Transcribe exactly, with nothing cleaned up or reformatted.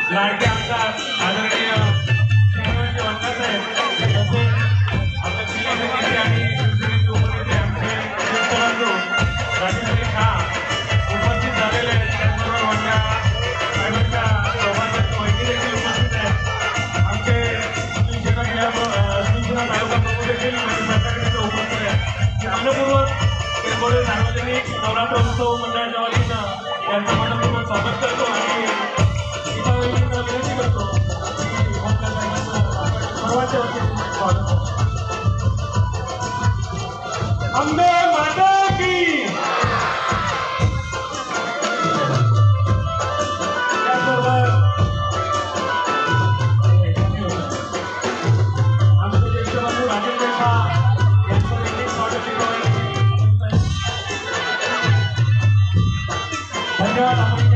लाडके आमदार आदरणीय श्रीमंत वंदनासाहेब तसेच आपल्या जिल्हाधिकारी आणि शिवसेनेचे उपनेते आमचे शिवसेनांनो राजेंद्र खा उपस्थित झालेले त्याचबरोबर माझ्या साहेबांच्या सौभाग्याची माहिती देखील उपस्थित आहे. आमचे शिवसेना शिवसेना तालुका प्रमुख देखील सरकारकडे उपस्थित आहे. मनपूर्वक टेंभोडे सार्वजनिक नवरात्र उत्सव मंडळाच्या वतीनं त्यांचं मनपूर्वक स्वागत करतो आणि विनंती करतो सर्वांच्या वतीने स्वागत. अंबे माता की त्याचबरोबर आमचे ज्येष्ठ बंधू राजेंद्र खा यांचं देखील स्वागत केलं. धन्यवाद.